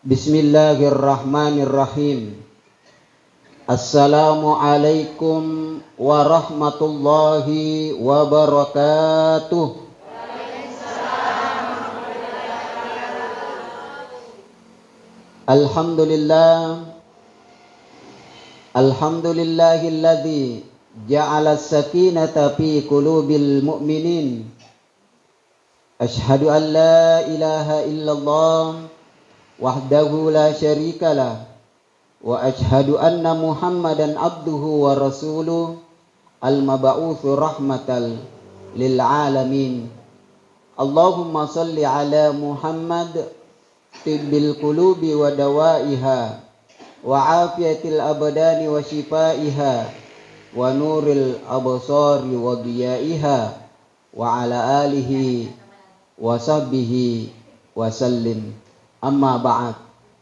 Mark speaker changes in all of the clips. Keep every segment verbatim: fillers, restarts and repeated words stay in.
Speaker 1: Bismillahirrahmanirrahim. Assalamualaikum warahmatullahi wabarakatuh. Alhamdulillah. Alhamdulillahilladzi ja'ala as-sakinata fi qulubil mu'minin. Ashhadu an la ilaha illallah wahdahu la syarikalah wa ashhadu anna Muhammadan abduhu wa rasuluh al-mab'utsu rahmatal lil alamin. Allahumma shalli ala Muhammad tibbil qulubi wa dawaiha wa afiyatil abdani wa shifaiha wa nuril absari wa diyaiha wa ala alihi wa sahbihi wa sallim. Amma ba'd.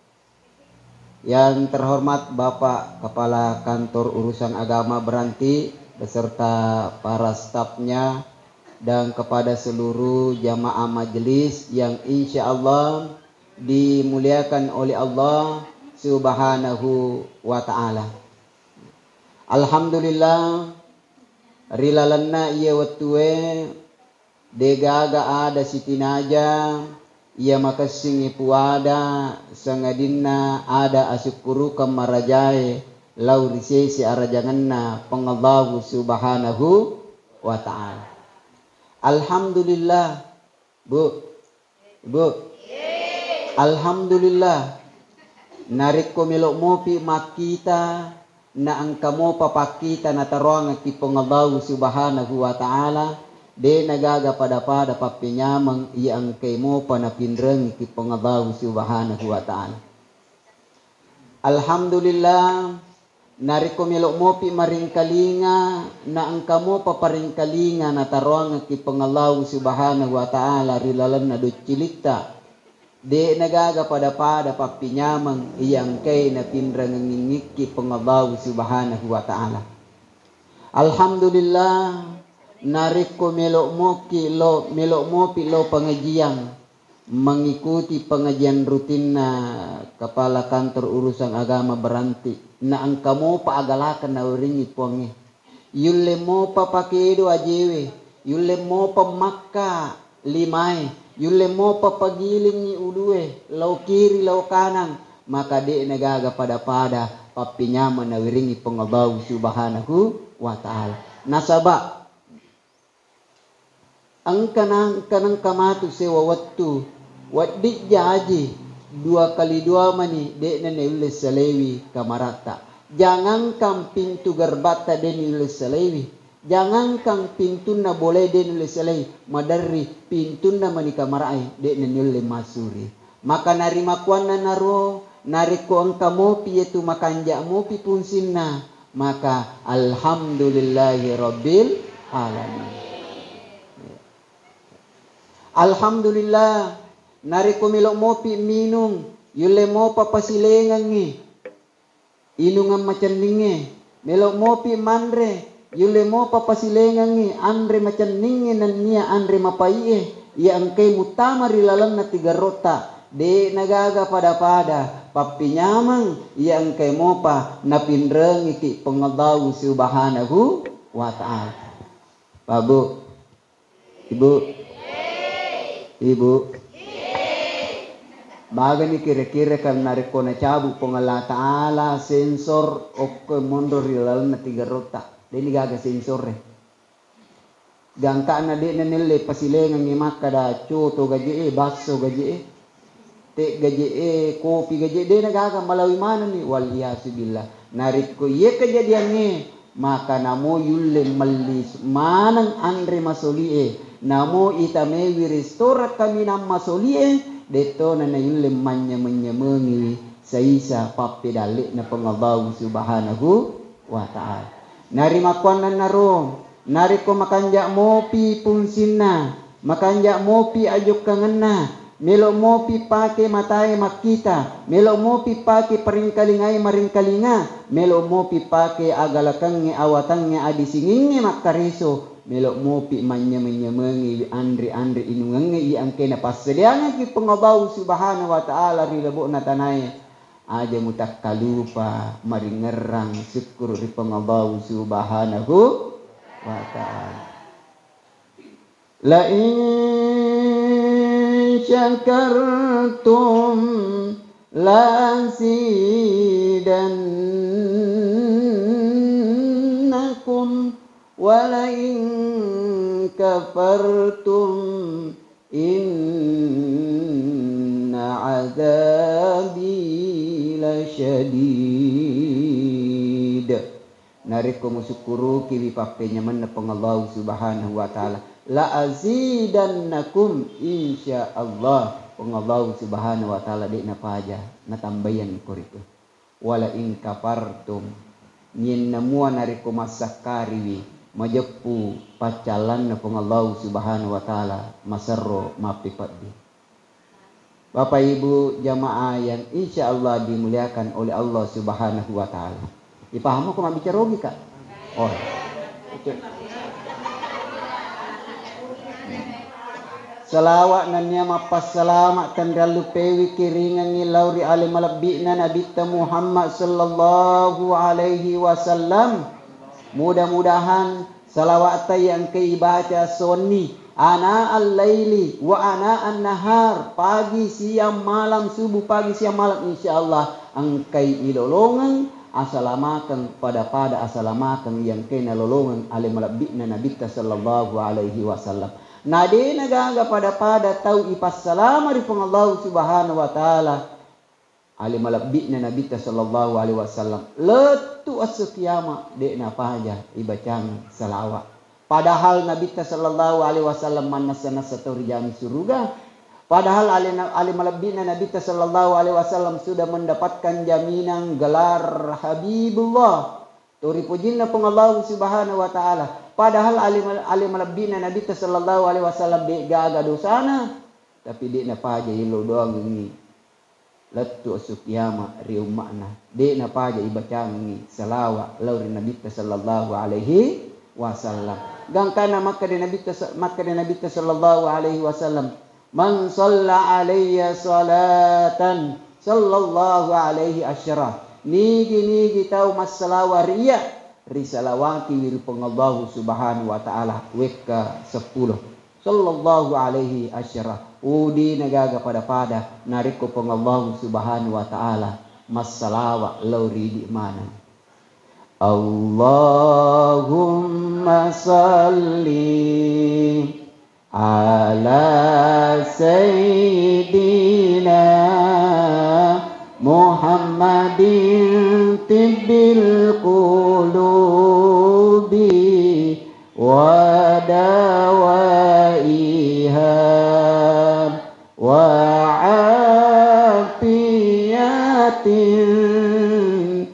Speaker 1: Yang terhormat Bapak Kepala Kantor Urusan Agama Beranti beserta para stafnya dan kepada seluruh jamaah majelis yang insya Allah dimuliakan oleh Allah Subhanahu wa ta'ala. Alhamdulillah rilalanna iya wattuwe degaga ada sitinaja ia makasingi puada sangadinna ada asyukuru kamarajai laurisesi arajanganna pengallahu subhanahu wa ta'ala. Alhamdulillah bu bu alhamdulillah narik ko milok mopi makita na angkamo papakita na taruang ki pengallahu subhanahu wa ta'ala de nagaga pada pada papinyamang iyang kay mo panapinreng ki pangabaw subhanahu wa ta'ala. Alhamdulillah nariko milok mo pi maringkalinga na ang kamo paparingkalinga na tarong ki pangalaw subhanahu wa ta'ala rilalan na ducilikta de nagaga pada pada papinyamang iyang kay napinreng ngingik ki pangabaw subhanahu wa ta'ala. Alhamdulillah nariko melok moki lo melok mopi lo pengajian mengikuti pengajian rutin na Kepala Kantor Urusan Agama Beranti na ang kamo paagalakan na uringi pongi yulle mo pa pakedo ajewe yulle mo pa makka limay yulle mo pa pagiling ni uduwe lau kiri lau kanan maka de nagaga pada pada papinyaman na uringi pengabaw subhanahu wa ta'ala. Nasaba ang kanang kanang kamatu sewa wattu waddi jaji dua kali dua mani de na neules salewi kamarata jangan kang pintu garbata de neules salewi jangan kang pintu na boleh de neules salewi madarri pintu na mani kamarai de na neules masuri maka narima kuana naro nariko ang kamopi itu makanja mopi punsinna maka alhamdulillahi rabbil alamin. Alhamdulillah nariko milok mopi minum yule mo papasilengan ngi inungan macan ninge milok mopi mandre yule mo papasilengan ngi andre macan ninge nan niya andre mapaiye ya angkay mutama rilalang na tiga rota de nagaga pada pada papinyamang ya angkay mo pa napinreng iti pangadaw subhanahu wa ta'ala. Babu ibu Ibu, baga ni kira-kira kan nariko na cabu pengala ta'ala sensor o mundur rilal na tiga rota. Dini gaga sensor eh. Gangka na di na nile pasilengang imaka da chuto gaji eh, baso gaji eh, te gaji eh, kopi gaji eh. Di na gaga malawi mana ni waliyasubillah. Nariko ye kejadian ni maka namo yulle malis manang andre masoli eh. Namo itame wiristora kami nam masolie deto na nayulle manya menyemengi saisa papi dalik na pengabaw subhanahu wa ta'ala. Narima kuanan naro nariko makanja mopi punsinna makanja mopi ajuk kangenna melo mopi pake matae makita melo mopi pake paringkalingai maringkalinga melo mopi pake agalakange awatange adi singinge makariso melok mopi manya menyemengi andri-andri inungangi i angkena pasediana ki pengabau subhanahu wa ta'ala ri lebokna tanai aja mutak kalupa mari ngerang syukur ri pengabau subhanahu wa ta'ala. La in syakartum lazidannakum wala in kafartum inna azabi lasyadid. Nariko musukuru kiwi papenya mana pengallahu subhanahu wa ta'ala. La azidannakum insyaallah. Pengallahu subhanahu wa ta'ala dek napa aja natambayan kuriku. Wala in kafartum nyin namua nariko masakariwi majepu pacalan na pengallahu subhanahu wa ta'ala masarro mapipadi. Bapak Ibu jamaah yang insyaallah dimuliakan oleh Allah subhanahu wa ta'ala. Dipaham kok bicara logika? Oh. Okay. Salawat nan niya mapasalamat tandalu pewi kiringan ni lauri alim malabina Nabi Muhammad sallallahu alaihi wasallam. Mudah-mudahan salawat yang keibaca sonni ana al-laili wa ana an-nahar, pagi siang malam, subuh pagi siang malam, insyaallah angkai ilolongan asalamakan pada pada asalamakan yang kena lolongan alim malabina Nabi sallallahu alaihi wasallam. Nade nagaga pada pada tau ipas salama ri Allah subhanahu wa ta'ala alim malabina Nabi sallallahu alaihi wasallam letu asyukiyama dek napa aja ibacang salawat. Padahal Nabi sallallahu alaihi wasallam manasana satori jami surga. Padahal alim malabina Nabi sallallahu alaihi wasallam sudah mendapatkan jaminan gelar Habibullah. Turi pujinna pengallahu subhanahu wa ta'ala. Padahal alim alim malabina Nabi sallallahu alaihi wasallam dek gaga dosana. Tapi dek napa aja ilo doang ini. Letu asukiyama riu makna. Dek napa aja ibacang ini salawat lauri Nabi sallallahu alaihi wasallam. Gangkana maka de Nabi maka de Nabi sallallahu alaihi wasallam. Man shalla alayya salatan sallallahu alaihi asyara. Nigi nigi tau masalawa riya risalawati wir pengallahu subhanahu wa ta'ala weka sepuluh sallallahu alaihi asyara. Udi nagaga pada pada nariko pengallahu subhanahu wa ta'ala masalawa lauri di mana. Allahumma salli ala sayyidina Muhammadin tibbil qulubi wa dawaiha wa afiyatin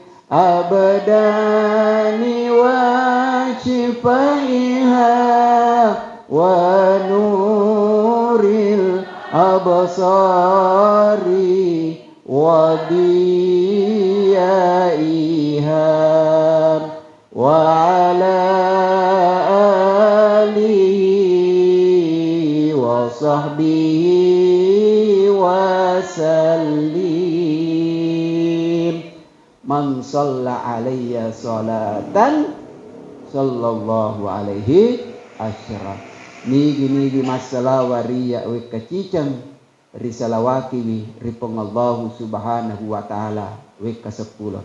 Speaker 1: abdani wa shifaiha wa nuril absari wa diyaiha wa ala alihi wa sahbihi wa sallim. Man shalla alayya salatan sallallahu alaihi asyara. Nigi nigi masalah waria we kacicang risalawaki wi ripongallahu subhanahu wa ta'ala we kasepuluh.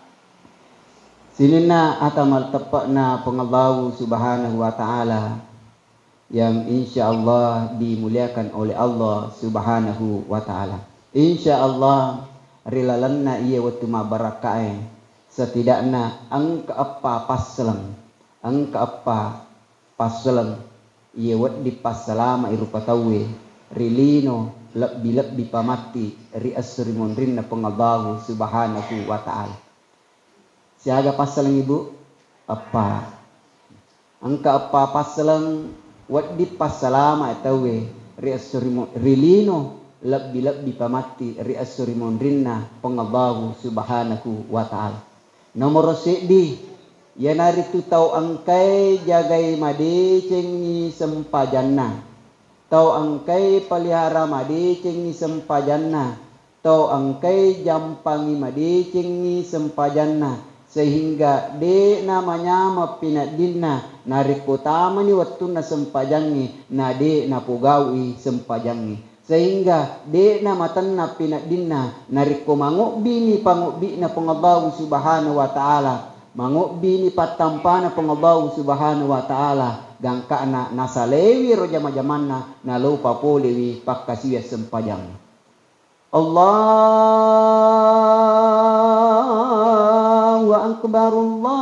Speaker 1: Sinina atamal tepakna pengallahu subhanahu wa ta'ala yang insyaallah dimuliakan oleh Allah subhanahu wa ta'ala. Insyaallah rilalanna iya waktu ma barakae setidaknya angka apa paslang angka apa paslang iya wat di pasalama irupa tawe rilino lebih lebih pamati ri asri mondrinna pengallahu subhanahu wa ta'ala. Siaga pasalang ibu apa angka apa pasalang wat di pasalama tawe ri asri rilino lebih lebih pamati ri asri mondrinna pengallahu subhanahu wa ta'ala. Nomor sedi Ya naritu tau angkai jagai madi cengi sempajanna. Tau angkai pelihara madi cengi sempajanna. Tau angkai jampangi madi cengi sempajanna. Sehingga de namanya mapinadinna nariku tamani wattuna sempajangi na de na pugawi sempajangi. Sehingga de na matanna pinadinna nariku mangukbi ni pangukbi na pengabaw subhanahu wa ta'ala. Mangukbi ni patampana pengabaw subhanahu wa ta'ala. Gangka na nasalewi roja majamanna na lupa polewi pakkasiya sempajang. Allahu akbar,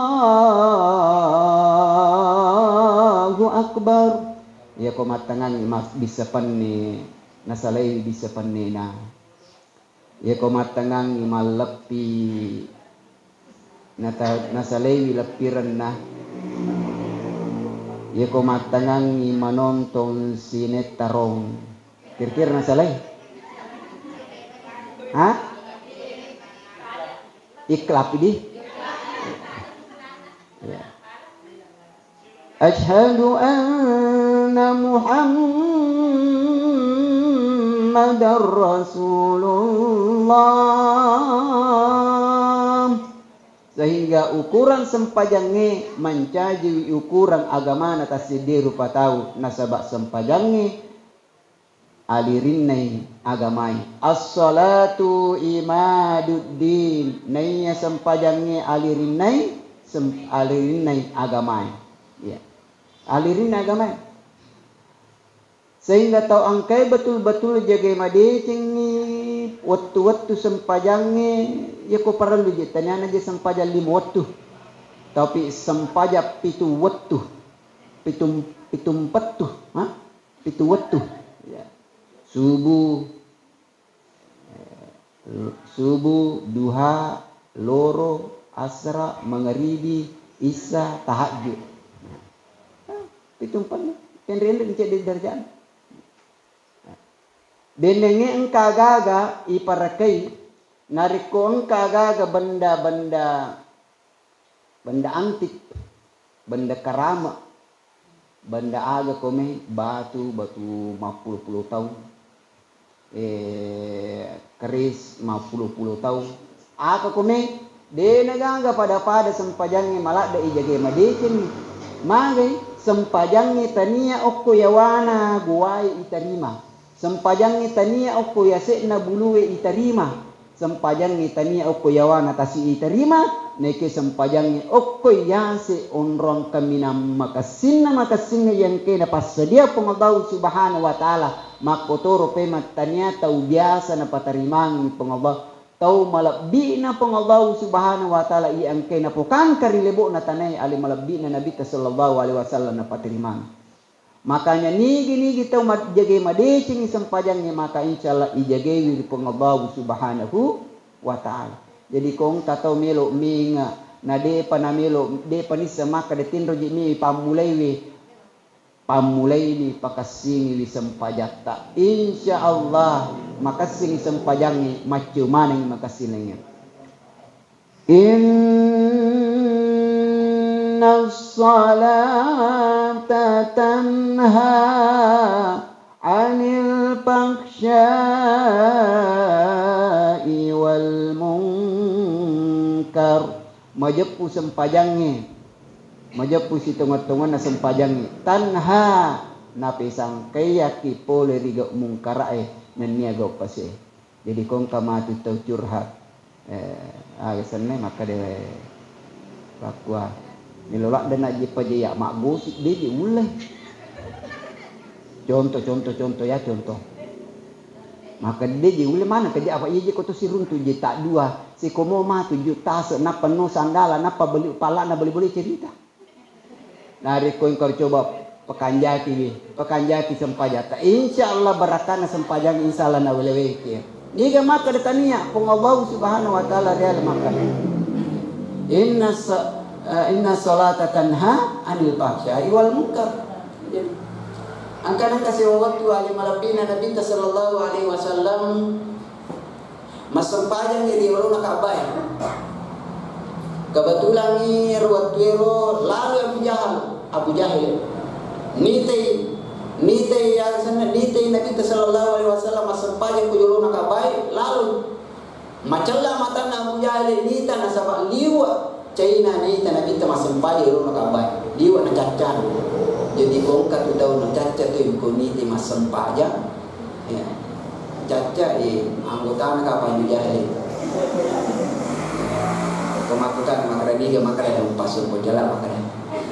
Speaker 1: Allahu akbar. Ya ko matangan mas bisa panni nasalewi bisa panni na. Ya ko matangan malepi nata nasalewi lepiran na. Ya ko matangan manonton sinetron. Kira-kira nasalay? Hah? Iklap ini? Ya. Ashhadu anna Muhammadar Rasulullah. Sehingga ukuran sempajangnya mencaji ukuran agama atas dia rupa tahu nasabak sempajangnya alirinai agamai. As-salatu imaduddin. Naiya sempajangnya alirinai sem, alirinai agamai. Ya. Alirinai agamai. Sehingga tahu angkai betul-betul jaga madi cengi waktu-waktu sempajangnya ya ko perlu je tanyana je sempajang lima waktu. Tapi sempajak pitu waktu. Pitu pitu empat tu, ha? Pitu waktu. Ya. Subuh, subuh, duha, loro, asra, maghribi, isya, tahajud. Itu empat. Kendrian dan cek di darjaan. Denenge engka gaga iparakai nariko engka gaga benda-benda benda antik, benda karama, benda aga kome batu batu lima puluh tahun. Eh, keris lima puluh tahun. Aka kome de naganga pada pada sempajangnya malak da ijage madekin magai sempajangnya tania okko yawana guai itarima sempajangnya tania okko yasekna buluwe itarima sempajangnya tania okko yawana tasi itarima neke sempajangnya okko yase onrong kaminam makasinna makasinna yang kena passedia pengadau subhanahu wa ta'ala makotoro pemat tania tau biasa na patarimang pengadau tau malabbi na pengadau subhanahu wa ta'ala yang kena pokan karilebo na tanay ali malabbi na nabi sallallahu alaihi wasallam na patarimang. Makanya nigi-nigi tau jage madecing sempajangnya maka insyaallah ijage pengadau subhanahu wa ta'ala. Jadi kong tatau melo minga na de panamelo de panisa maka de tinro jimi pamulaiwi pamulai ni pakasing li sempajata insyaallah makasing sempajangi macu maneng makasinengnya inna salata tanha anil fakhsya'i wal munkar majepu sempajangnya majepu si tongon-tongon na sempajangnya tanha na pisang kaya ki pole riga mungkarae nania go pase jadi kong kamatu tau curhat eh agasanne maka de bakwa nilolak dan aji pajaya mak gosip de di ulai contoh contoh contoh ya contoh maka de di ulai mana kerja apa iya ko to sirun tu je tak dua si komo ma tujuh tas na penuh sandala na beli pala na beli-beli cerita nari ko ingkar coba pekanjati pekanjati sempajata insyaallah barakana sempajang insyaallah na weleweke niga maka detania pengallahu subhanahu wa ta'ala real maka inna uh, inna salata tanha anil fahsya'i wal munkar angkana kasih waktu ali malabina nabi sallallahu alaihi wasallam masempajang di ulun kabay
Speaker 2: Kebetulan ni ruat tuero lalu Abu Jahal, Abu Jahil. Nite nite yang sana nite Nabi sallallahu alaihi wasallam masampaje kujulu nakabai lalu macalla mata Abu Jahil nita nasaba liwa China nita Nabi masampaje ru nakabai liwa na cacan. Jadi kong katu daw na caca tu ko nite masampaje ya. Caca eh anggota nakabai Abu Jahil. Kemakutan makara dia makara yang pasur ko jalan makara.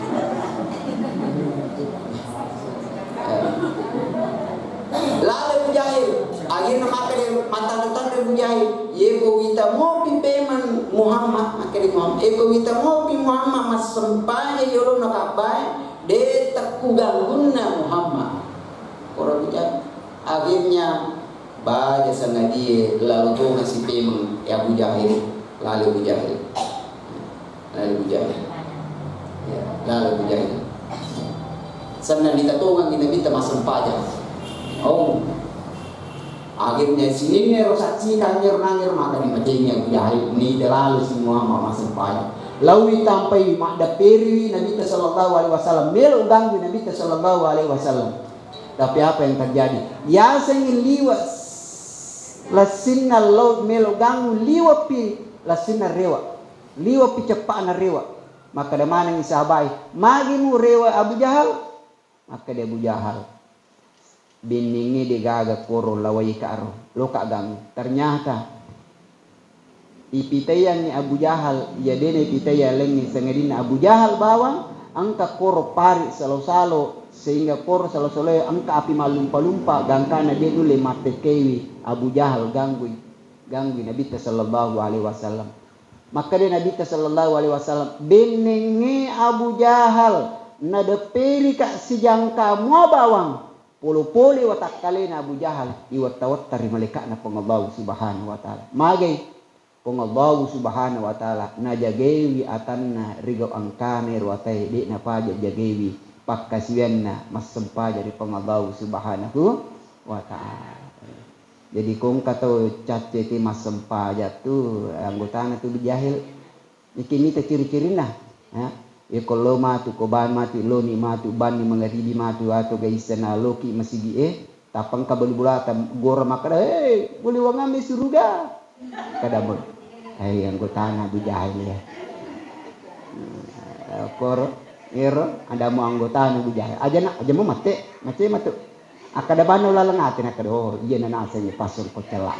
Speaker 2: Lalu Abu Jahil, akhirnya makara mata-mata Abu Jahil, yego wita mo pipeman Muhammad, makara Muhammad, yego wita mo pi Muhammad mas sempanya yolo nakabay, de takuganguna Muhammad. Orang Abu Jahil, akhirnya baca sangat dia lalu tu ngasih peman Abu Jahil, lalu Abu Jahil. Lalu Abu Jahil ya, lalu Abu Jahil sana ditatungan Nabi termasuk pajak. Oh akhirnya sini nih saksi kanyir nangir maka di macamnya Abu Jahil ni terlalu semua masuk pajak. Lalu sampai makda peri Nabi sallallahu alaihi wasallam melu ganggu Nabi sallallahu alaihi wasallam. Tapi apa yang terjadi? Ya sengin liwas lasinna laut melu ganggu liwa pi lasinna rewa. Liwa picepak na rewa, maka damana ng sahabay, magi mo rewa Abu Jahal, maka dia Abu Jahal. Biningi di gaga koro laway karo, loka gang. Ternyata ipitayan ni Abu Jahal, ya dene ipitayan lang ni sangadin Abu Jahal bawang, angka koro pari salo-salo, sehingga koro salo-salo angka api malumpa-lumpa, gangkana dia dulu mate kewi Abu Jahal gangguin, gangguin Nabi sallallahu alaihi wasallam. Maka dia Nabi sallallahu alaihi wasallam benenge Abu Jahal na deperi kak sijangka mo bawang pulu-puli watak kalina Abu Jahal iwat-tawat malika na pengallahu subhanahu wa ta'ala magay pengallahu subhanahu wa ta'ala na jagewi atanna rigaw angkane ruatay di na paja jagewi pakkasiyan na mas sempaja dari pengallahu subhanahu wa ta'ala. Jadi kung kato cace ti masempa jatuh anggota na tu bijahil ikini te ciri-ciri nah ya iko lo matu ko ban mati lo ni matu ban ni mangaribi matu ato gaisana loki masigi eh tapang kabel bulata gora makada eh boleh wangame suruga kada mo ay anggota na bijahil ya kor ero ada mo anggota na bijahil aja na aja mo mate mate matu akada bano lalangatin akada oh iya na nasa niya pasong ko celak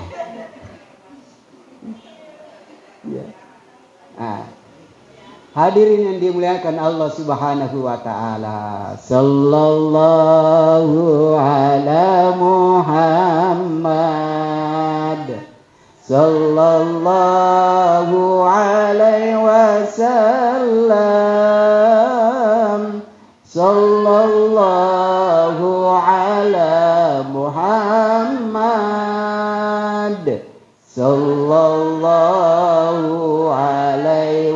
Speaker 2: ya ah hadirin yang dimuliakan Allah subhanahu wa ta'ala sallallahu ala Muhammad sallallahu alaihi wasallam sallallahu ala Muhammad sallallahu alaihi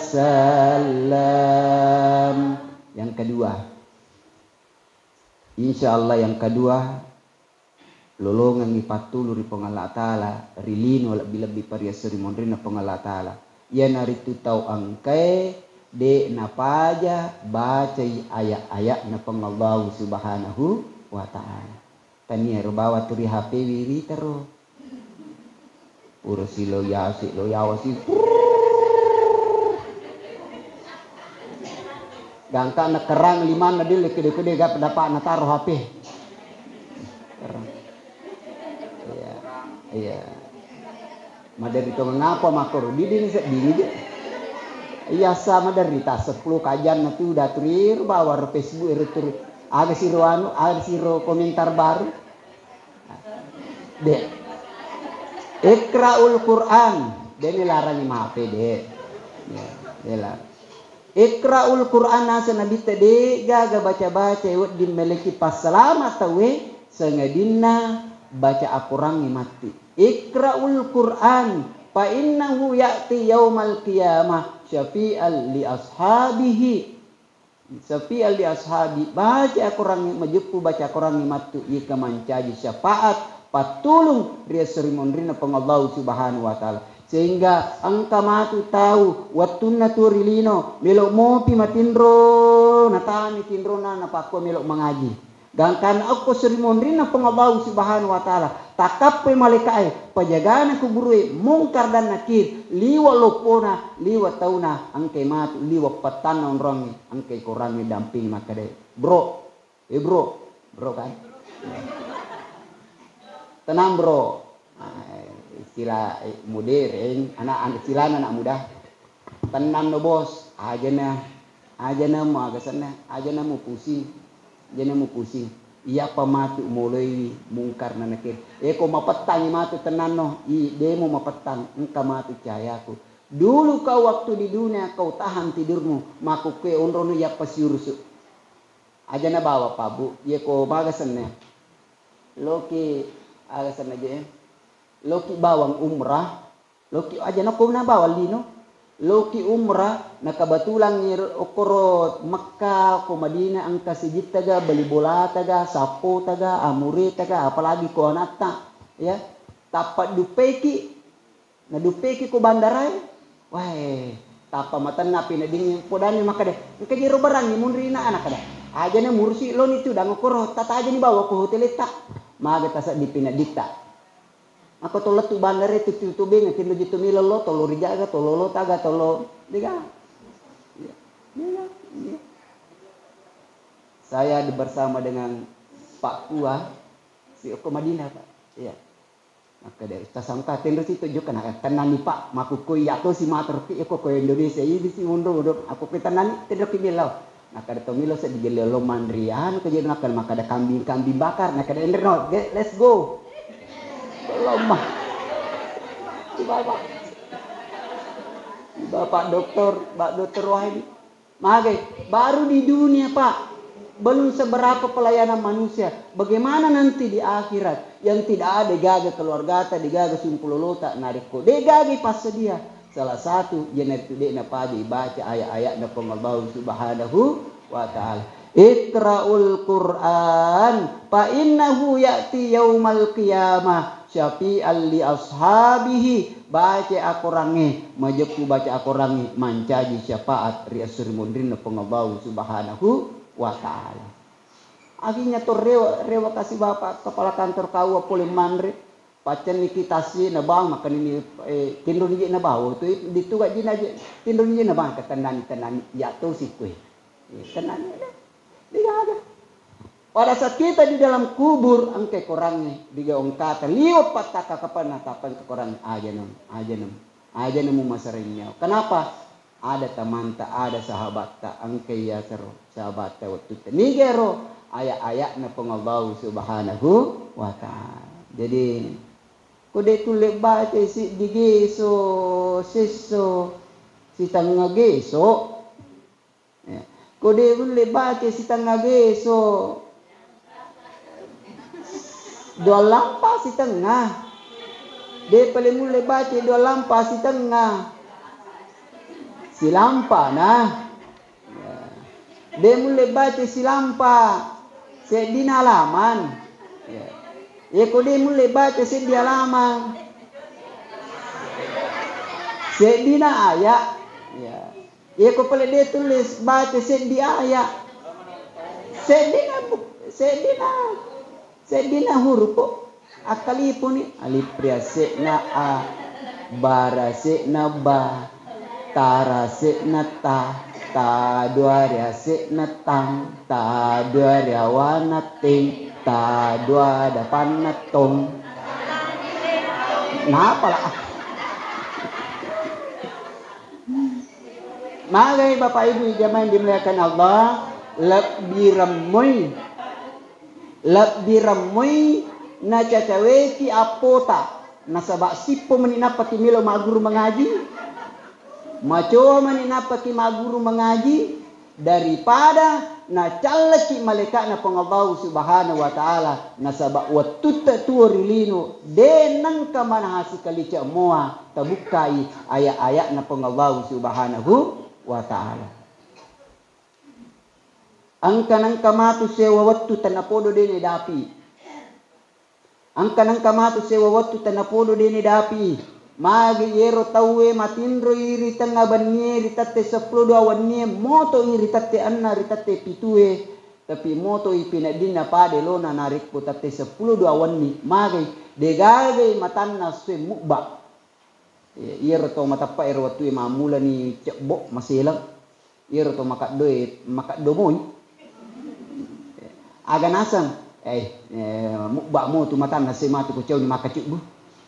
Speaker 2: wasallam. Yang kedua, insyaallah yang kedua lolongan ipatuluri pangala taala rilino lebih-lebih pariasuri mondrina pangala taala ya naritu tau angkai de napaja baca ayat-ayat na pangallahu subhanahu wa ta'ala tania rubawa turi H P wiri tero urusi lo yasi lo yawasi gangka na kerang lima na dili kede-kede gap dapat na taro H P iya iya madari to ngapa makor di dini dini iya sama dari tas sepuluh kajian nanti udah turir bawa Facebook itu ada siro anu ada siro komentar baru deh ikraul Quran dia larang H P deh ya dia ikraul Quran nasa nabi tadi gaga baca-baca wad di meleki pas selamat tawe sengadina baca Al-Quran mati ikraul Quran fa innahu ya'ti yaumal qiyamah syafi'al li ashabihi syafi'al li ashabi baca Al-Quran majupu baca Al-Quran matu ika mancaji syafaat patulung ria serimondrina pengallahu subhanahu wa ta'ala
Speaker 1: Sehingga angka matu tahu watun na turilino melok mopi matindro natami tindro na napako melok mengaji. Gangkan aku serimondri na pengabau subhanahu wa ta'ala takape malaikai pajagaan aku burui mungkar dan nakir liwa lopona liwa tauna angke matu liwa patana onrongi angke korangi damping makade bro eh bro bro kan tenang bro. Istilah modern anak-anak istilah anak muda tenang no bos aja na aja na mau agak sana aja na mau pusing aja na mau pusing iya pamatu mulai mungkar na nakir eko mapetang matu tenang no i demo mapetang engka matu cahayaku dulu kau waktu di dunia kau tahan tidurmu maku ke onrono ya pasiursu aja na bawa pabu eko magasannya loki agasan aja ya Loki bawang umrah, Loki aja na kung nabawal dino. Loki umrah nakabatulang ni okoro Makkah ko Madinah ang kasijit taga balibola taga sapo taga amure taga apalagi ko anata ya tapat dupeki na dupeki ko bandaray wah tapa matan na pinading podani makade kajiro barang ni munri na anak kada aja na mursi lo nitu dang okoro tata aja ni bawa ko hotel eta maga tasa di pinadita. Ako tolo tu bandare tu tu tu bing tin jitu milolo tolo rijaga tolo lo taga tolo diga. Saya bersama dengan Pak Kua si Oko Madinah Pak. Iya. Maka dari tasangka tendo situ juga nak tanani Pak maku ko yato si mater ki ko ko Indonesia ini si mundo mundo aku kita tanani tendo ki milau. Nak ada tomilo se digelelo mandrian kejadian nakal maka ada kambing-kambing bakar nak ada enderno let's go. Lama, bapak, bapak dokter, pak dokter Wahidi, magai baru di dunia pak, belum seberapa pelayanan manusia. Bagaimana nanti di akhirat yang tidak ada gaga keluarga, digaga sumpulolota nariko, degaga pas sedia. Salah satu jenis itu dia pagi baca ayat-ayat na pengalbau subhanahu wa ta'ala. Iqra'ul Qur'an fa innahu ya'ti yaumal qiyamah syafi'al li ashabihi baca akorange majeku baca akorange mancaji syafaat riasur mundrin pengabau subhanahu wa ta'ala. Akhirnya to rewa rewa kasih bapak kepala kantor kau pole mandre pacan nikitasi na bang makan ini eh, tindro ni na bawo tu ditu gak jina tindro ni na bang ketenan tenan ya tu si kue tenan digaga. Pada saat kita di dalam kubur angke korangnya diga ongkata liwat pataka kapan natapan ke korang aja nom aja nom aja nemu masaringnya. Kenapa? Ada teman tak ada sahabat tak angke ya seru sahabat tak waktu nigero ayat-ayat na pengabau subhanahu wa ta'ala. Jadi kode tu lebat si digeso seso si tangga geso ya. Kode tu lebat si tangga geso dua lampa si tengah. Dia paling mulai baca dua lampa si tengah. Si lampa nah. Ya. Dia mulai baca si lampa. Si di halaman. Ya. Ya kau dia mulai baca si di halaman. Si di ayat. Ya. Ya kau paling dia tulis baca si di ayat. Si di si di Sedina huruf kok akali pun ni alif priase na a barase na ba tarase na ta ta dua riase na tang ta dua riawa na ting ta dua dapan na tong. Kenapa lah? Magai Bapak Ibu jamaah dimuliakan Allah lebih ramai lebih ramai na cacaweki apota na sabak sipo maninapaki milo maguru mengaji macoa maninapaki maguru mengaji daripada na calaki malaikat na pengabau subhanahu wa ta'ala na sabak watutta tuwarilino denang kamana hasi kalica moa tabukai ayat-ayat na pengabau subhanahu wa ta'ala. Angka nang kamatu sewa wattu tanapodo dene dapi. Angka nang kamatu sewa wattu tanapodo dene dapi. magi yero tawe matindro iri tengah banni ritate sepuluh dua wanni moto iri tate anna ritate pitue tapi moto i pinadina pade lona narik putate sepuluh dua wanni magi degage matanna sue mukba yero to matapa ero watu mamula ni cebok masilang yero to makat doe makat domoy aga nasang eh, eh mukba mo tu matanna se matu ko ni makacuk bu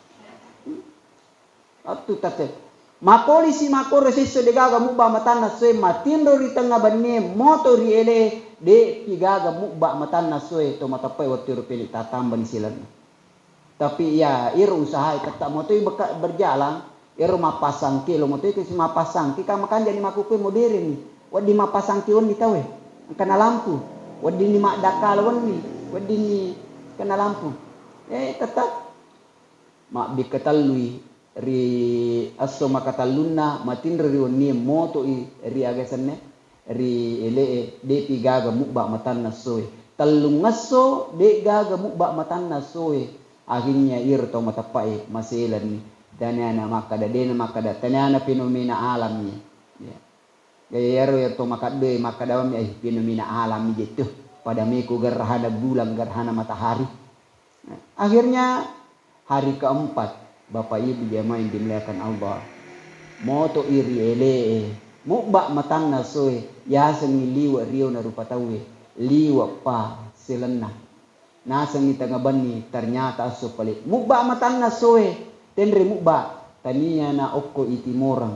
Speaker 1: atu tate ma polisi ma ko resiso de gaga mukba matanna se matindo ri tengah banne moto ri ele de pigaga mukba matanna se to matapai watu ro peli tatamban silan tapi ya iro usaha kata moto berjalan iro mapasang kilo moto itu si mapasang ki makan jadi makuku modern wadi mapasang ki on ditawe kena lampu wadi ni mak dakal wani wadi ni kena lampu eh tetap mak diketalui ri aso makatalunna matin ri woni moto i ri agasanne ri ele de pigaga mukba matanna soe talung ngaso de gaga mukba matanna soe akhirnya ir to matapai masilan tanana makada dena makada tanana fenomena alamnya ya gaya ero to makade makada mi eh fenomena alam gitu pada miku gerhana bulan gerhana matahari nah, akhirnya hari keempat Bapak Ibu jamaah yang dimuliakan Allah moto iri ele mukba matanna soe ya sengi liwa rio na rupa tawe liwa pa silena nasang ni tengah bani ternyata aso palit mukba matanna soe tenre mukba tania na okko itimorang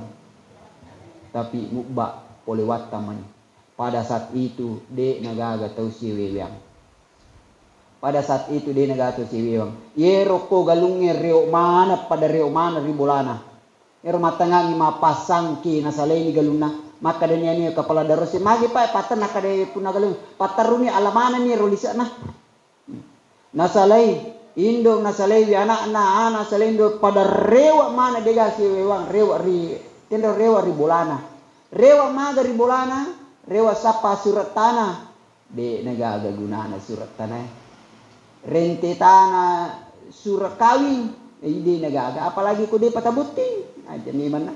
Speaker 1: tapi mukba oleh wataman pada saat itu de nagaga tau siwewang pada saat itu de nagaga tau siwewang yero ko galungnya reo mana pada reo mana ribolana yero matangangi mapasang ki nasalay ni galuna maka dania ni kepala darosi magi pa patan nakade puna galung pataruni alamana ni rolisa na nasalay indo nasalay wi anak na ana nasalay indo pada rewa mana dega siwewang rewa ri tendo rewa ribolana rewa maga ribolana rewa sapa surat tanah de nagaga gunana surat tanah rente tanah surat kawin ide nagaga apalagi ko de patabuti aja ni mana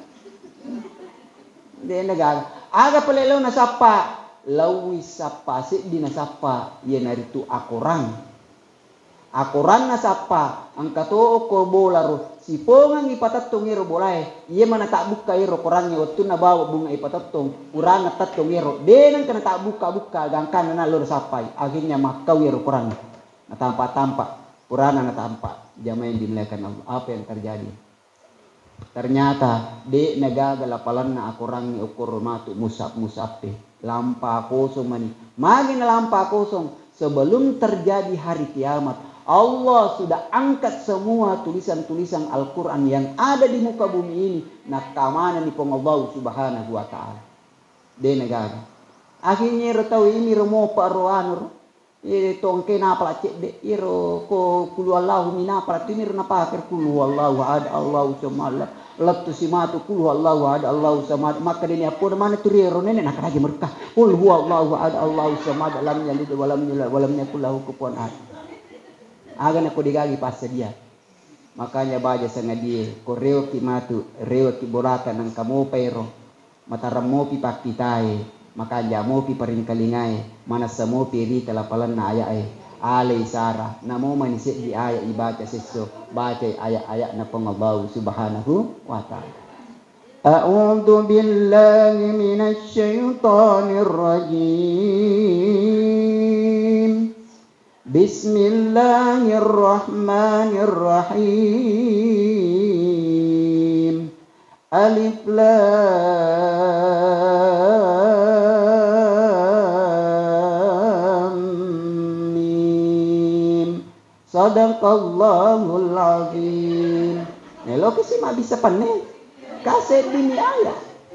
Speaker 1: de nagaga aga palelo na sapa lawi sapa si di na sapa ye naritu akorang akoran na sapa ang katoo ko bolaro si pongang ipatatong iro bolay iye mana tak buka iro korangnya waktu na bawa bunga ipatatong urang na tatong iro denang kana tak buka buka gangkan na lor sapai akhirnya makau iro korang na tampak tampak urana na tampak jamaah yang dimuliakan Allah apa yang terjadi ternyata de nagaga lapalan na akorang ni ukur matu musab musape lampa kosong mani magi na lampa kosong sebelum terjadi hari kiamat Allah sudah angkat semua tulisan-tulisan Al-Quran yang ada di muka bumi ini nakamana ni Allah subhanahu wa ta'ala de negara akhirnya retau ini remo paruanur ito ang kinapala cek de iro ko kulu Allahu minapala timir napakir kulu Allahu ad Allahu samad lattu simatu kulu Allahu ad Allahu samad maka dini apo mana turiro nene nakaragi merkah kul huwa Allahu ad Allahu samad lam yalid wa lam yulad wa lam yakul lahu kufuwan ahad agan ako digagi pas dia makanya baja sa dia ko reo ki matu reo ki borata ng kamo pero mataram mo pi pakitae makanya mo pi parin kalingay manasa mo pi rita lapalan na aya ay alay sara na mo manisip di aya ibaca siso baca aya-aya na pangabaw subhanahu wa ta'ala a'udhu billahi minash shaytanir rajim bismillahirrahmanirrahim alif lam mim sadaqallahul azim nelo kasi mabisa panne kasi dini ayat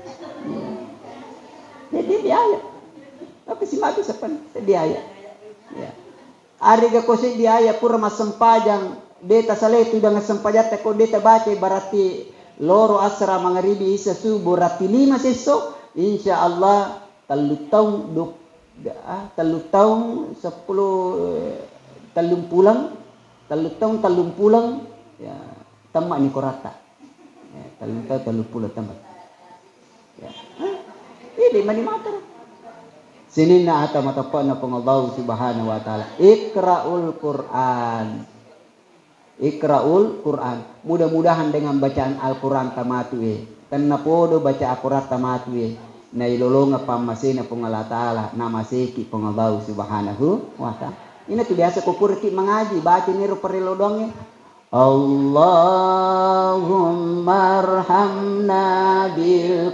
Speaker 1: jadi di ayat kasi mabisa panne di ayat ya ariga ko si di ayat pura masempajang deta saletu dengan sempajata ko deta baca berarti loro asra mangaribi isa subuh rati lima seso insya Allah talu tahun duk ah talu tahun sepuluh talung pulang talu tahun talung pulang ya tamak ni korata talenta talu puluh tambah. Ya. Ini mani mater. Sini na ata matapa na Allah subhanahu wa ta'ala. Iqra'ul Qur'an. Iqra'ul Qur'an. Mudah-mudahan dengan bacaan Al-Quran tamatu eh. Karena podo baca Al-Quran tamatu eh. Na ilolonga pamasina pong Allah ta'ala. Namasiki pong Allah subhanahu wa ta'ala. Ini tuh biasa kukurki mengaji. Baca niru perilodongnya. Allahumma arhamna bil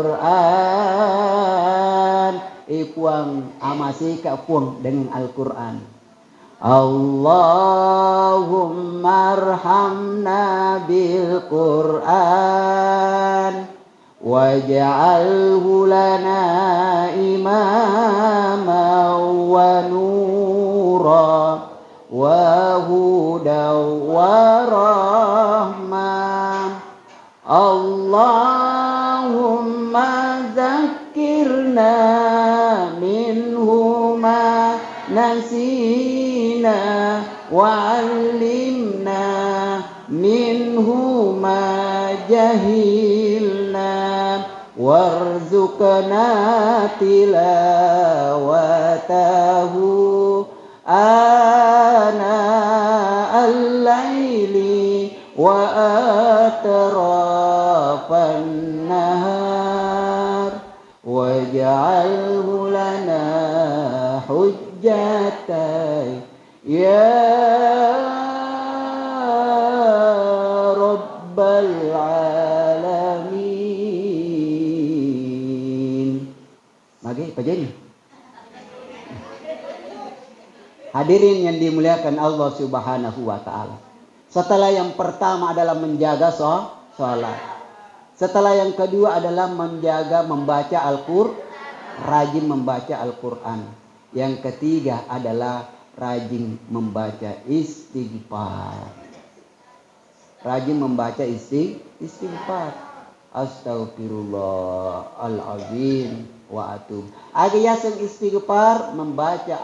Speaker 1: Qur'an. Ipuang amasika puang dengan Al-Quran. Allahumma arhamna bil Qur'an waj'alhu lana imama wa nura wa huda wa rahmah. Allahumma zakirna minhu ma nasina wa'allimna minhu ma jahilna warzuqna tilawatahu ana al-laili wa atrafan nahar waj'alhu lana hujjatan ya rabbal alamin. Magi apa jadi? Hadirin yang dimuliakan Allah subhanahu wa ta'ala. Setelah yang pertama adalah menjaga sholat. Setelah yang kedua adalah menjaga membaca Al-Qur'an, rajin membaca Al-Quran. Yang ketiga adalah rajin membaca istighfar. Rajin membaca istighfar. Astaghfirullahalazim wa atub. Ada yang istighfar membaca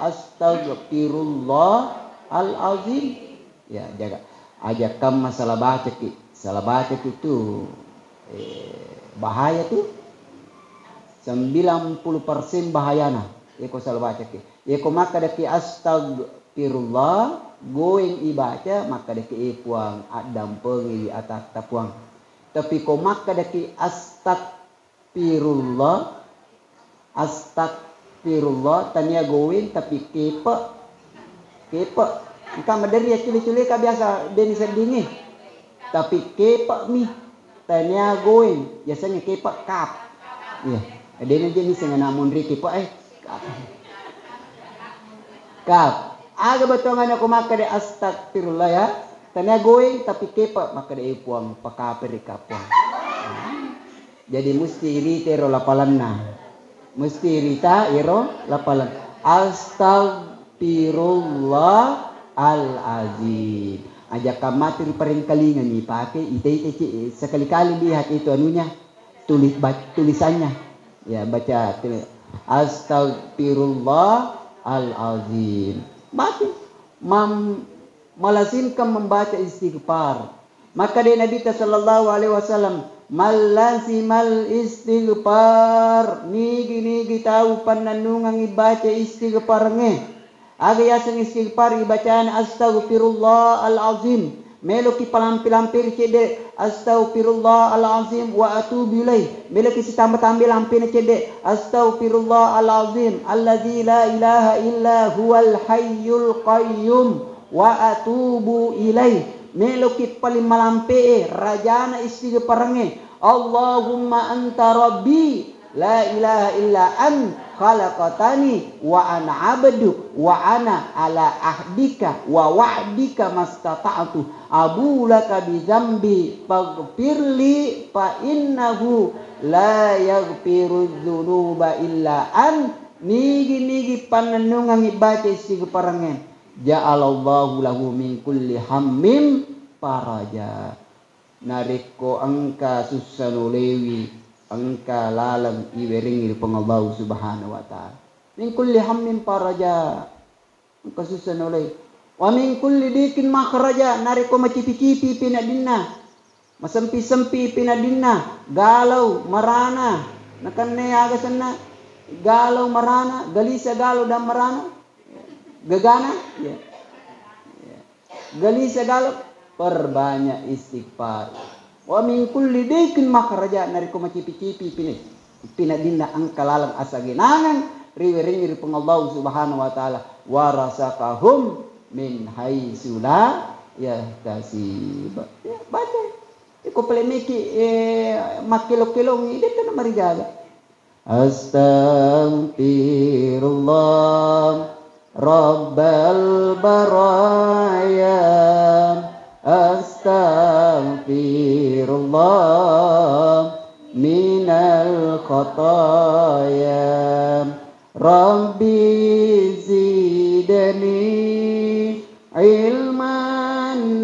Speaker 1: astaghfirullahalazim. Ya, jaga. Aja kam masalah baca ki. Salah baca itu eh, bahaya tuh. sembilan puluh persen bahayana. Eko salah baca ki. Eko maka deki astagfirullah going ibaca maka deki puang adam pengi atas tapuang. Tapi ko maka deki astagfirullah astagfirullah tanya going tapi kepe kepe engkau madari ya culi-culi ka biasa deni sendingi. Tapi kepe mi tanya going biasanya kepe kap. Iya. Deni jenis yang namun ri kepe eh kap. Kap. Aga batongan ako maka de astagfirullah ya. Tanya going tapi kepe maka de puang pakapir kapuang. Jadi mesti rite ro lapalanna. Mesti rita iro lapalan. Astagfirullah al-azim. Ajak kamatir paling kalingan nih pakai ite-ite sekali-kali lihat itu anunya tulis tulisannya. Ya baca tulis. Astagfirullah al-azim. Baca mam melazimkan membaca istighfar. Maka dari Nabi sallallahu alaihi wasallam malazimal istighfar nigi nigi tahu pananungang ibaca istighfar nge. Aga yasan istighfar ibacaan astaghfirullah al-azim. Melo ki palampi-lampir cede astaghfirullah al-azim wa atubu ilaih. Melo ki tambah-tambah lampir cede astaghfirullah al-azim alladzi la ilaha illa huwal hayyul qayyum wa atubu ilaih. Melo ki paling malampe rajana istighfarange Allahumma anta rabbi la ilaha illa an khalaqatani wa ana abdu wa ana ala ahdika wa wa'dika mastata'tu abu laka bi dzambi faghfirli fa innahu la yaghfiru dzunuba illa an. Nigi nigi pananungang ibaca istighfarange ja'alallahu lahu min kulli hammim faraja. Nariko angka susanulewi angka lalang iweringi pengallahu subhanahu wa ta'ala. Min kulli hammin faraja. Angka susanulewi. Wa min kulli dikin makhraja. Nariko macipi-cipi pinadinna. Masempi-sempi pinadinna, galau, marana, nakanne agasana, galau, marana, galisa, galau, dan marana, gegana, ya. Ya. Galisa, galau, perbanyak istighfar. Wa min kulli dikin makhraja, nariko macipi-cipi pinit, pinadinna angkalalang asaginangan, riwi-riwi pengallahu subhanahu wa ta'ala, warasakahum min haitsu la yahtasib. Ya, baca. Iko pelemiki eh, makilok-kilong ini itu nama rijaga. Astaghfirullah Rabbal baraya. Astaghfirullah minal khataya. Rabbi zidni ilman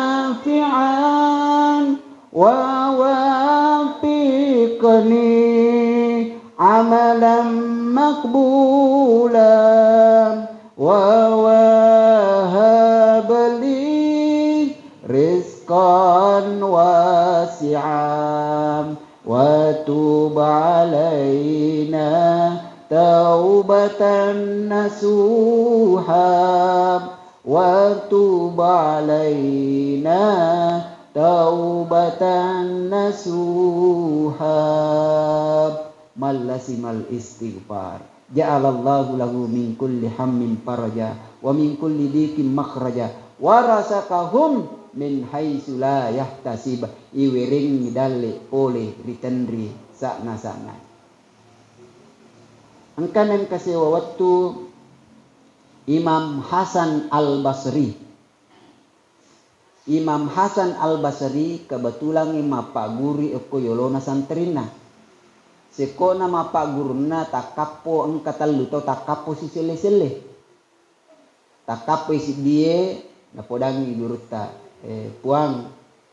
Speaker 1: nafi'an wa wafiqni amalan makbulan wa wahabli rizqan wasi'an wa tub alaina taubatan nasuha wa tub alaina taubatan nasuha. Malasimal istighfar ja'alallahu lahu min kulli hammin faraja wa min kulli dikin makhraja wa rasakahum min haitsu la yahtasib. Iwiring dalle oleh ritendri sakna-sakna. Angkanan kasewa waktu Imam Hasan Al-Basri. Imam Hasan Al-Basri kebetulan mapa guri eko yolona santrina. Sekona mapa guruna takapo angkatalu tau takapo si sele-sele. Takapo si die napodangi guruta eh, puang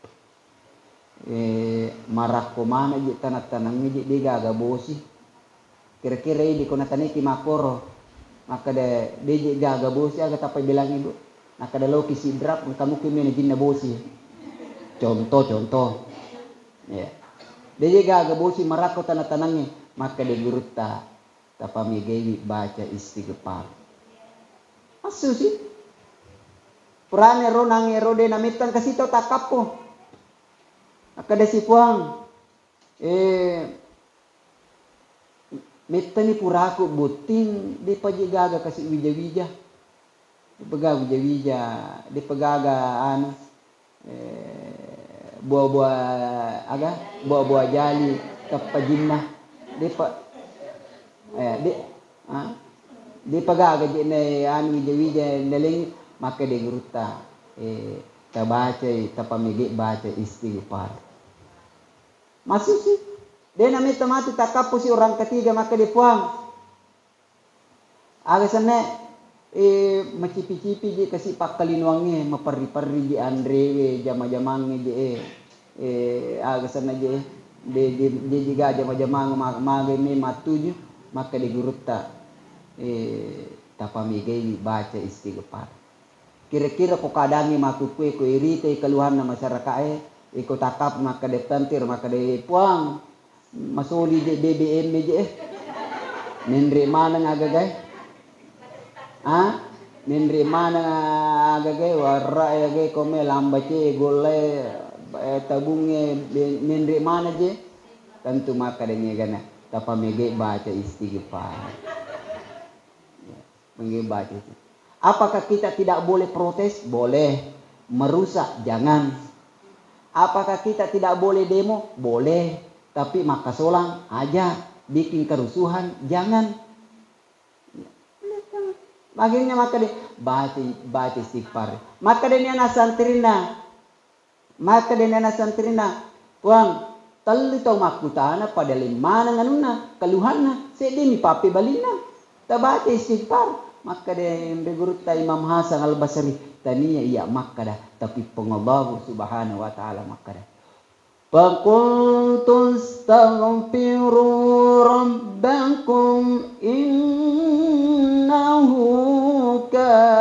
Speaker 1: eh, marako mana je tanat-tanangnya je digaga bosi. Kira-kira ini kona taniki makoro. Maka de de gaga bosi aga tapai bilang ibu. Maka de loki sidrap kamu kimene jinna bosi. Contoh contoh. Ya. De gaga bosi marako tanat-tanangnya maka de guruta tapamigewi baca istighfar. Asu sih. Purane ro nangero de namitan kasito takapo. Maka de si puang eh Metta ni puraku buting di pajigaga kasih wija-wija. Di pegaga wija-wija, di pegaga anu eh, buah-buah aga, buah-buah jali kapajinna. Di pa eh di ah di pegaga jene anu wija-wija neling maka di guruta eh tabaca tapamigi baca istighfar. Masuk sih. Dia namanya mati takapu si orang ketiga maka dipuang. Aga sana eh macipi-cipi je kasih pakalinuangnya mapari-pari je andre jama-jamangnya je eh eh aga sana je de de de juga jama-jamang maga me matuju maka digurutta eh tapamigai baca istighfar. Kira-kira kok kadangi maku kue kue irite keluhan na masyarakat eh ikut takap maka detantir maka dipuang. Masuli je B B M je eh. Nindri mana ngagagay? Ah? Nindri mana ngagagay? Warra agay kome lambace gole tabungnya nindri mana je? Tentu maka dengan gana tapamege baca istighfar. Ya, baca. Apakah kita tidak boleh protes? Boleh. Merusak? Jangan. Apakah kita tidak boleh demo? Boleh. Tapi maka solang aja bikin kerusuhan jangan. Baginya maka de baca baca istighfar. Maka de niana santrina. Maka de niana santrina. Wang talli tau makutana pada limana nganuna keluhanna sedi mi papi balina. Ta baca istighfar. Maka de begurutta Imam Hasan Al-Basri tania iya maka dah tapi pengallahu subhanahu wa taala maka dah. Faqultu astaghfiru rabbakum innahu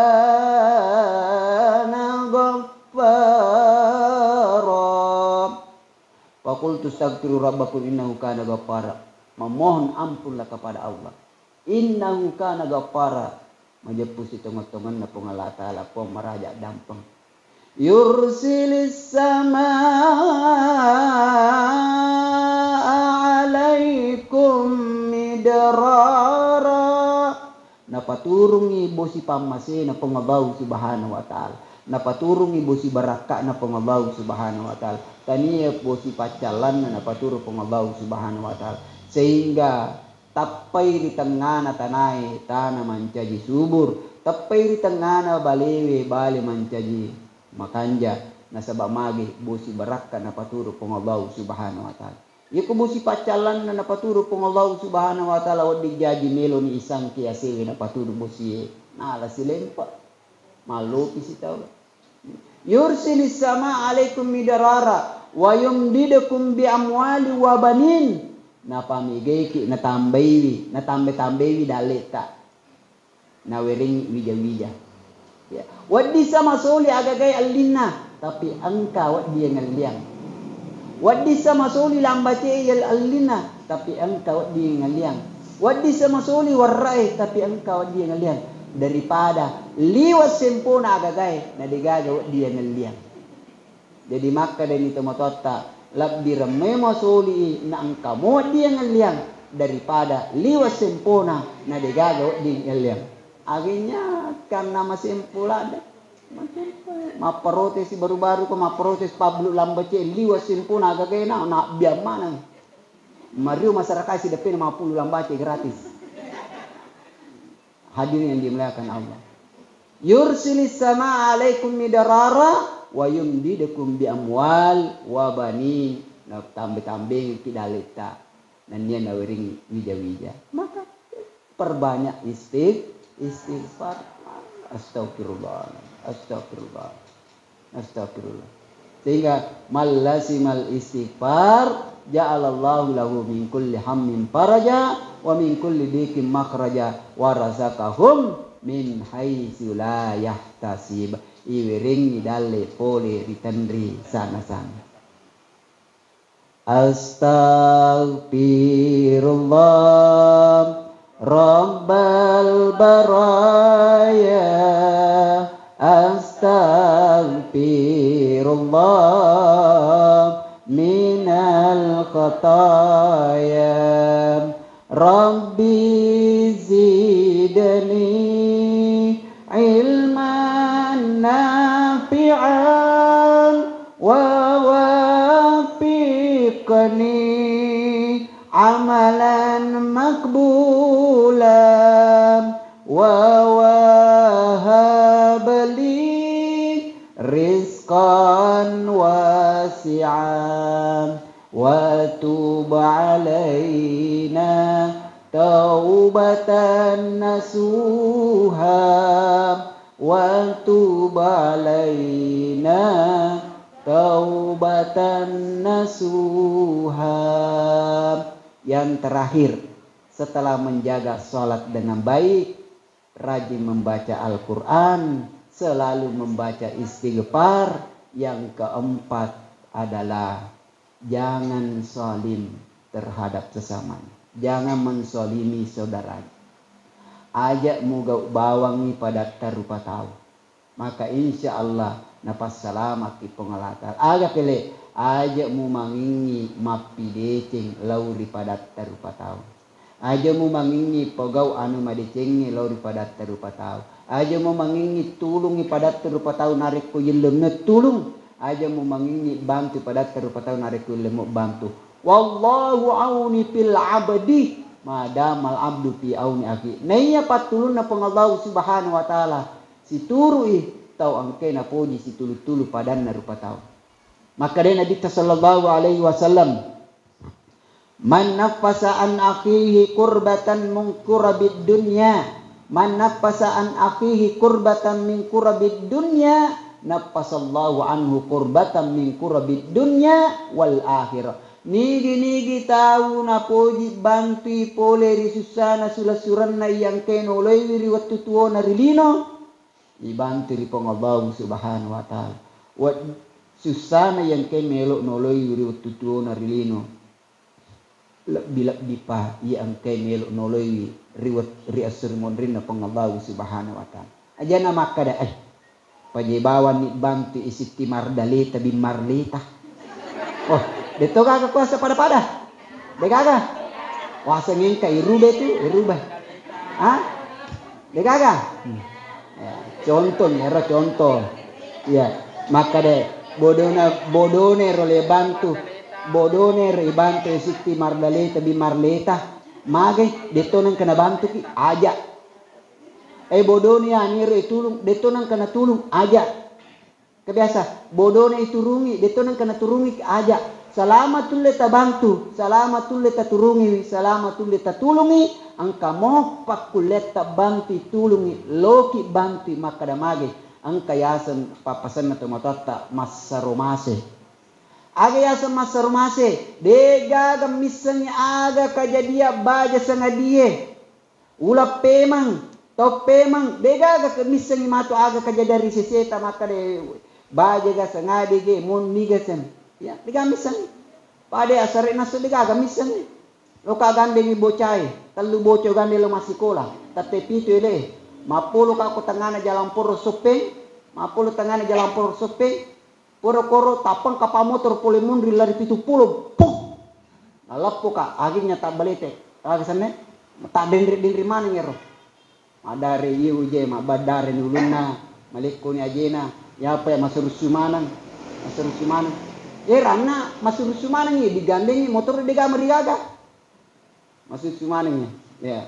Speaker 1: kana ghaffara Faqultu astaghfiru rabbakum innahu kana ghaffara. Memohon ampunlah kepada Allah. Innahu kana ghaffara. Majepusi tongon-tongon na po nga Allah Ta'ala po maraja dampang. Yursilis samaa alaikum midrara. Napaturungi bosi pamase na pangabaw subhanahu wa ta'ala. Napaturungi bosi baraka na pangabaw subhanahu wa ta'ala. Taniya bosi pacalan na napaturong pangabaw subhanahu wa ta'ala. Sehingga tapay di tengah na tanay tanah mancaji subur. Tapay di tengah na balewe bale mancaji makanja. Nasabak magi bosi baraka na paturong pangabaw subhanahu wa ta'ala. Iku bosi pacalan na napaturo pong Allah subhanahu wa ta'ala wadi jaji melo ni isang kiasili na paturo bosi nala silempa malupi si tau. Yursilis sama alaikum midarara wa yumdidukum bi amwali wa banin. Na pamigay ki na tambaywi na tambe-tambaywi daleta na wering wija-wija. Ya. Wadi sama soli agagay alina tapi angka wadi yang ngaliang. Wadi sama soli lambace yal alina tapi engkau di ngaliang. Wadi sama soli warai tapi engkau di ngaliang. Daripada liwas sempurna agagay na digaga wadi ngaliang. Jadi maka dari itu matota labdi ramai masoli na engkau mo di ngaliang daripada liwas sempurna na digaga wadi ngaliang. Akhirnya karena masih sempurna maprotes baru-baru ko maprotes Pablo lambace liwas simpun agak na na biar mana Mario masyarakat si depan lima puluh lambace gratis. Hadirin yang dimuliakan Allah. Yursilis sama alaikum midarara wa yumdidukum bi amwal wa bani. Na tambah-tambah kidalita. Dan dia nawering wija-wija. Maka perbanyak istig istighfar. Astagfirullah. Astagfirullah. Astagfirullah. Sehingga malasimal istighfar ja'alallahu lahu min kulli hammin faraja wa min kulli dikin makhraja wa razaqahum min haitsu la yahtasib. Iwiring dalle pole ritandri sana-sana. Astaghfirullah Rabbal baraya. Astaghfirullah minal khataya. Rabbi zidni ilman nafi'an wa wafiqni amalan makbulan wa wahabli rizqan wasi'an wa tub alaina taubatan nasuha wa tub alaina taubatan nasuha. Yang terakhir, setelah menjaga sholat dengan baik, rajin membaca Al-Quran, selalu membaca istighfar. Yang keempat adalah jangan zalim terhadap sesamanya. Jangan mensolimi saudaranya. Ajak muga bawangi pada tarupa tahu. Maka insya Allah napas selamat di pengalatar. Agak pele. Ajak mu mangingi mapi deceng lauri pada tarupa tahu. Aja mu mangingi pegau anu madecengi lauri pada tarupa tahu. Aja mu mangingi tulungi pada tarupa tahu narik ko yelemna tulung. Aja mu mangingi bantu pada tarupa tahu narik ko yelemna bantu. Wallahu auni fil abdi madamal abdu fi auni akhi. Naiya patulun na pengallahu subhanahu wa ta'ala. Si turui tau angke na poji si tulu-tulu padan na rupa tau. Maka dia Nabi sallallahu alaihi wasallam, man nafasa an akhihi kurbatan min kurabid dunya, man nafasa an akhihi kurbatan min kurabid dunya, nafasallahu anhu kurbatan min kurabid dunya wal akhirah. Nigi-nigi tahu na poji bantui pole risusana sulasuran na yang keno lewiri waktu tuo na rilino ibantu ri pengallahu subhanahu wa ta'ala. Wat susana yang ke melo noloy yuri tutuo na rilino bila dipa yang ke melo noloy riwat riasur mondrin na pangabaw subhanahu wa ta'ala aja na makada ay pajibawan ni bantu isiti mardalita bin marlita oh dito kaga kuasa pada pada dekaga kuasa ngin ka irube tu irubah ah dekaga hmm. Ya, contoh nih era contoh ya maka deh bodona bodone role bantu bodone re bantu isiti mardalita bin marlita mage dito nang kena bantu ki aja eh bodone ani re tulung dito nang kena tulung aja kebiasa bodone itu rungi dito nang kena turungi aja salamatul leta bantu salamatul leta turungi salamatul leta tulungi angka mo pakuleta bantu tulungi loki bantu makadamage angka yasan papasan na tumatata masarumase aga yasan masarumase dega gamisan aga kajadia baja sangadie ula pemang to pemang dega ga kamisan mato aga kajadari seseta makade baja ga sangadi ge mon migasan ya dega misan pade asare nasu dega ga misan lo kagande ni bocai telu boco gande lo masih kola tate pitu ele mapolo ka ko tangana jalan poro sopeng mapolo tangana jalan poro sopeng poro koro tapang kapa motor pole mundri lari pitu pulo puk alapo ka aginya tak balete aga sanne tak dendri dendri mana ngero madare yu je ma badare ni ulunna malikko ni ajena ya apa ya masur sumanan masur sumanan eh ranna masur sumanan ni digandengi motor diga merigaga masuk sumananya ya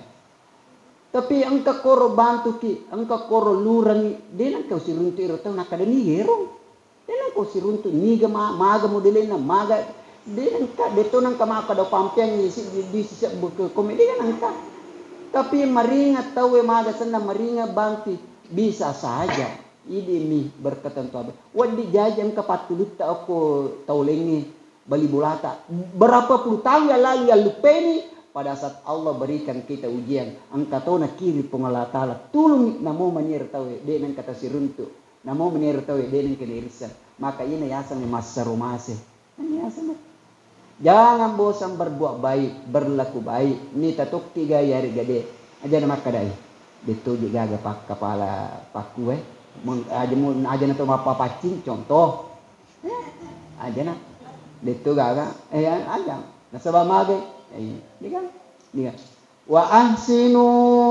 Speaker 1: tapi angka koro bantu ki angka koro lurangi dena kau siruntu iro tau nakada ni hero dena kau siruntu niga ma maga modelena maga dena ka deto nang kama kada pampiang ni si di si komedi kan angka tapi maringa tau e maga sana maringa bantu bisa saja ini mi berkatan tu apa wadi jajang ka patulut ta aku taulengi bali bolata berapa puluh tahun yang lalu yang lupeni pada saat Allah berikan kita ujian angka tahu na kiri pengala taala tulung namo manir tahu de nang kata siruntu namo manir tahu de nang kenirisa maka ini yasan masa rumase ini yasan jangan bosan berbuat baik berlaku baik ni tatuk tiga yari gade aja nama kadai dituju gaga pak kepala pak kue aja mu aja na to apa pacing contoh aja na ditu gaga eh aja nasaba mage eh diga diga wa ahsinu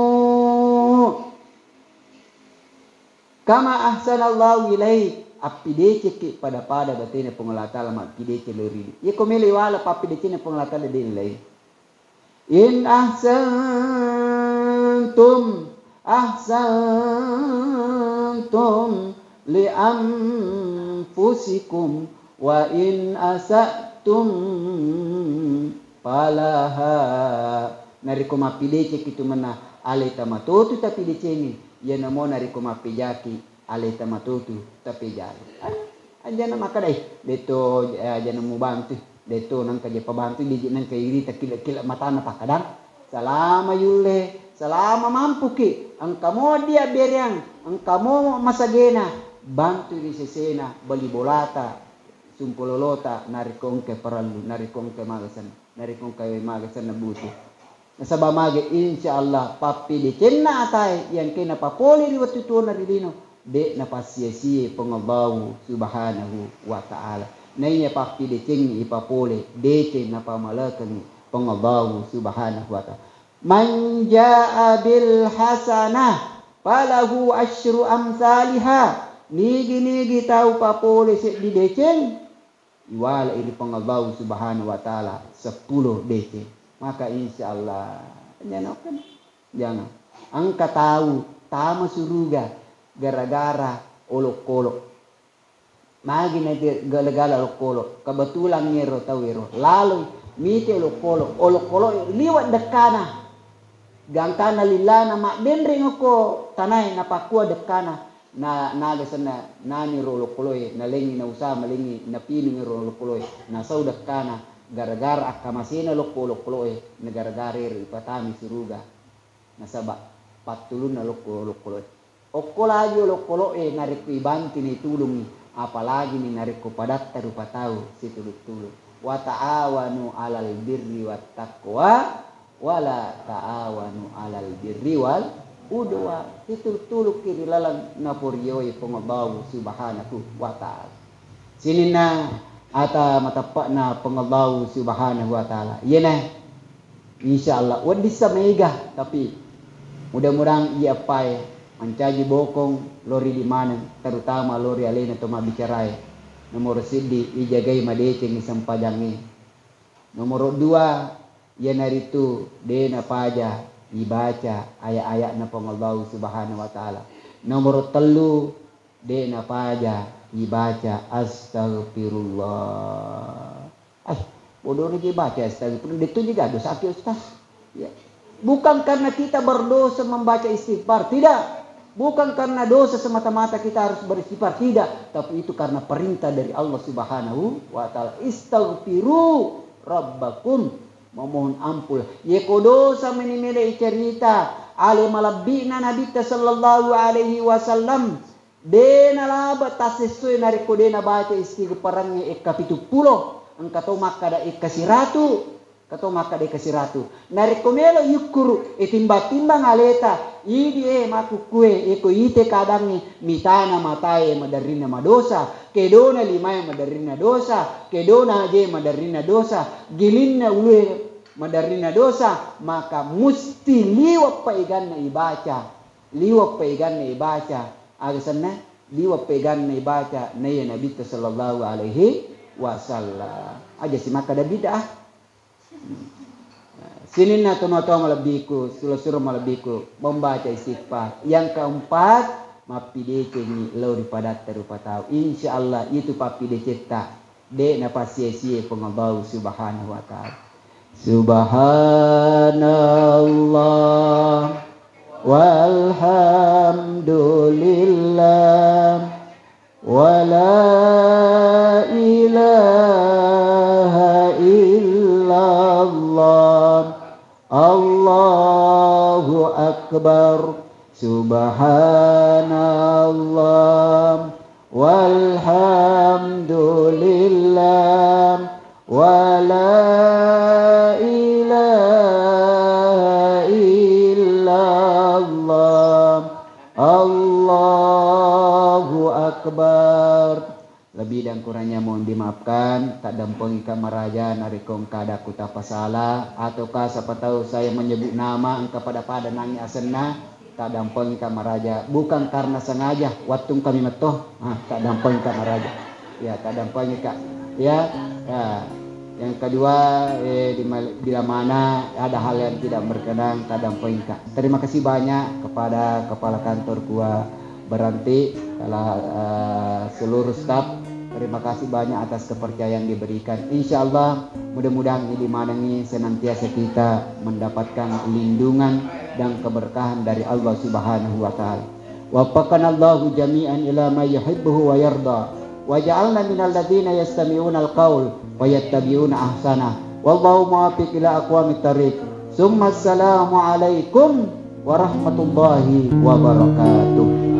Speaker 1: kama ahsanallahu ilaik apidece ke pada pada batene pengelatala ma pidece lori ye komele wala papidece ne pengelatala den lai in ahsantum ahsantum li anfusikum wa in asatum palaha nariko mapidece kitu mana ale tamatotu tapidece ni ya namo nariko mapijaki ale tamatotu tapijali aja na makadai deto aja na mubantu deto nang kaje pabantu di nang kairi takila kila matana pakadang salama yule salama mampu ki ang kamo dia beriang ang kamo masagena bantu di sesena bali bolata sumpololota narikong ke paralu narikong ke magasan narikong ke magasan na buti nasaba mage insyaallah papi di kenna atay yang kena papoli di waktu tu na rilino de na pasia-sia pengabaw subhanahu wa ta'ala nainya papi di cengi ipapole de na pamalakan pengabaw subhanahu wa ta'ala man jaa bil hasanah falahu asyru amsalihah nigi-nigi tahu papole di deceng iwala ini pengabaw subhanahu wa ta'ala sepuluh deceng maka insyaallah jangan kan jangan angka tahu tama suruga gara-gara olok-olok magi na gala-gala olok-olok kebetulan ngero tawiro lalu mite olok-olok olok-olok liwat dekana gangkana lilana mak benring ko tanay napakua dekana na naga sana nani rolo koloy na lengi na usa malingi na piling rolo koloy na sau dekana gara-gara akamasina loko koloy na gara-gara ipatami suruga nasaba patulun na loko koloy okko lagi loko koloy na reku ibanti ni tulungi apalagi nih narik padat rupa tahu situlu-tulu. Wa ta'awanu 'alal birri wat taqwa wala ta'awanu 'alal birri wal udwa. Situlu-tulu kiri lalang napurioi pengallahu subhanahu wa ta'ala. Sinina ata matapakna pengallahu subhanahu wa ta'ala. Yenah insyaallah wadi samega tapi mudah-mudahan ia pai mencaji bokong lori di mana terutama lori alena to mabicarai nomor sidi ijagai madece ni sampajangi nomor dua ya naritu dena paja ibaca ayat-ayat na pengallahu subhanahu wa ta'ala nomor telu dena paja ibaca astagfirullah ay bodoh ni baca astagfirullah itu juga dosa ke ustaz ya bukan karena kita berdosa membaca istighfar tidak. Bukan karena dosa semata-mata kita harus beristighfar, tidak. Tapi itu karena perintah dari Allah subhanahu wa ta'ala. Istaghfiru rabbakum. Memohon ampun. Yeko dosa menimele cerita. Ale malabina Nabi sallallahu alaihi wasallam. Dena laba tasesuai nariko dena baca istighfarannya eka pitu pulo. Engkau maka ada eka siratu. Kato maka de kasiratu narikomelo yukuru etimba-timba ngaleta idi e makukue eko ite kadangi mitana matae madarina madosa kedona limae madarina dosa kedona je madarina dosa gilinna ule madarina dosa maka musti liwat paiganna ibaca liwat paiganna ibaca agasana liwat paiganna ibaca naya Nabi sallallahu alaihi wasallam aja si maka ada bid'ah. Sini na tono-tono malabiku, suruh-suruh malabiku membaca istighfar. Yang keempat, mapidece ni lori padat terupa tahu. Insya Allah itu papidece ta. De na pasie-sie pengallahu subhanahu wa ta'ala. Subhanallah walhamdulillah wala ilaha illallah Allahu akbar subhanallah walhamdulillah wala ilaha illallah Allahu akbar. Lebih dan kurangnya mohon dimaafkan. Tak dampengi kamaraja narikong kada ku tapa salah ataukah siapa tahu saya menyebut nama engkau pada pada nangi asenna tak dampengi kamaraja bukan karena sengaja waktu kami metoh ah, tak dampengi kamaraja ya tak dampengi kak ya, ya. Yang kedua eh, di, bila mana ada hal yang tidak berkenan tak dampengi kak. Terima kasih banyak kepada kepala kantor gua Beranti telah uh, seluruh staf. Terima kasih banyak atas kepercayaan diberikan. Insya Allah mudah-mudahan ini mana ini senantiasa kita mendapatkan lindungan dan keberkahan dari Allah Subhanahu wa taala. Waffaqana Allahu jami'an ila ma yuhibbuhu wa yarda. Wa ja'alna minal ladzina yastami'una al-qaul wa yattabi'una ahsana. Wallahu muwaffiq ila aqwamit thariq. Summa assalamu alaikum warahmatullahi wabarakatuh.